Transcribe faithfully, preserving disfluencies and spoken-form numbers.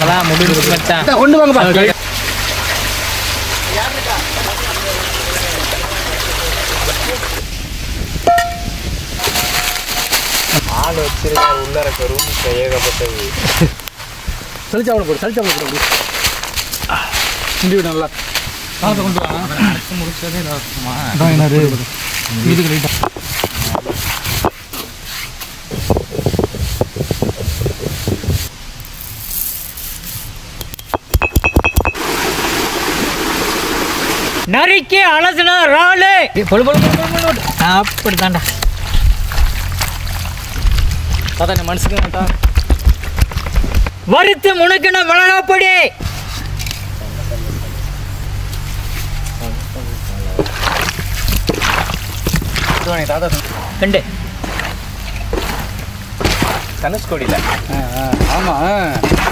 அவ்வளோதான் முடிஞ்சு மச்சான். கொண்டு வாங்க. ஆள் வச்சிருக்க உள்ள இருக்க ரூம் ஏகப்பட்டது. சளிச்சாவளை போடு சளிச்சாவளை போடு அப்படி நல்லா காலத்தை கொண்டு வாங்க. அடுத்து முடிச்சதே இருக்குமா என்னது வீட்டுக்கு ரைட்டா நரிக்கு அலசுனா ராலு அப்படி தாண்டா தாத்தா என்ன மனசுக்கு மாட்டா வறுத்து முணுக்கின மிளகாப்பொடி தாத்தா கண்டு தனுஷ்கோடியில். ஆமாம்